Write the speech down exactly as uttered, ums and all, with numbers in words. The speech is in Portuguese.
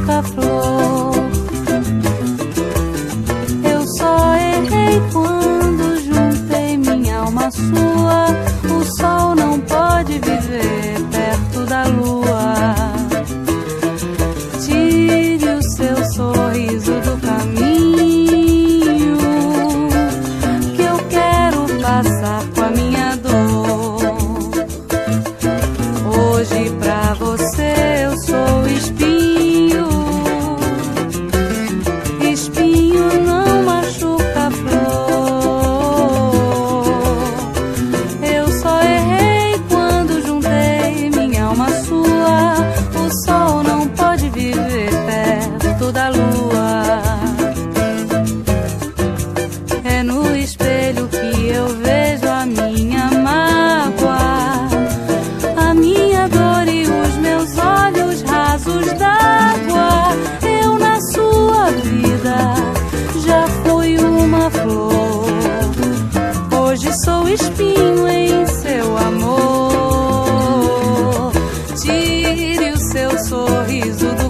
machuca a flor. Eu só errei quando juntei minha alma à sua. O sol não pode viver perto da lua. Tire o seu sorriso do caminho, que eu quero passar com a minha dor. Hoje pra você eu sou espinho. Espinho não machuca a flor. Eu só errei quando juntei minha alma à sua. O sol não pode viver perto da lua. É no espelho que eu vejo a minha mágoa, a minha dor e os meus olhos rasos d'água. Eu na sua vida já fui uma flor. Hoje sou espinho em seu amor. Tire o seu sorriso do